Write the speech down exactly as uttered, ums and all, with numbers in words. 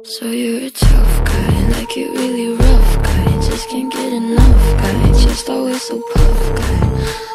So you're a tough guy, like it really rough guy. Just can't get enough guy, just always so puff guy.